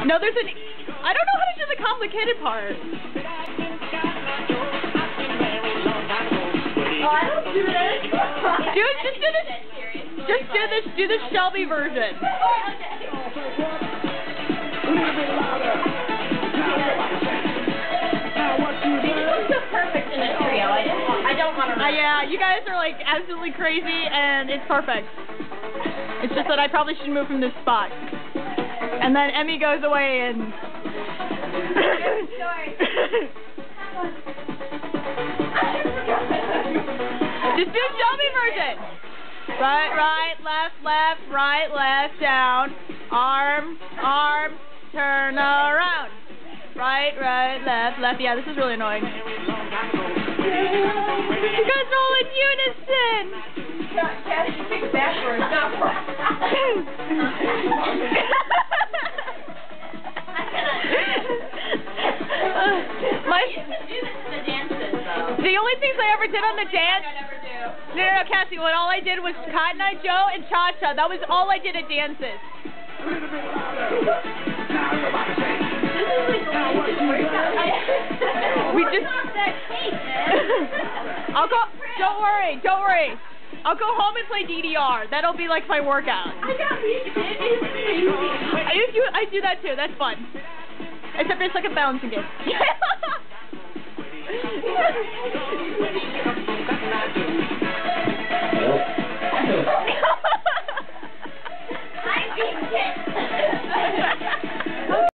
No, there's an... I don't know how to do the complicated part. Oh, I don't do this. Do the Shelby version. Perfect in a trio. I don't want to. Yeah, you guys are like absolutely crazy, and it's perfect. It's just that I probably should move from this spot. And then Emmy goes away and... Just do Shelby version. Right, left, down. Arm, turn around. Right, left. Yeah, this is really annoying. You guys are all in unison. Cat, you pick backwards, not front. The only things I ever did on the dance... No, Cassie, all I did was Cotton Eye Joe and Cha-Cha. That was all I did at dances. We just... I'll go... Don't worry. I'll go home and play DDR. That'll be like my workout. I do that too. That's fun. Except it's like a balancing game.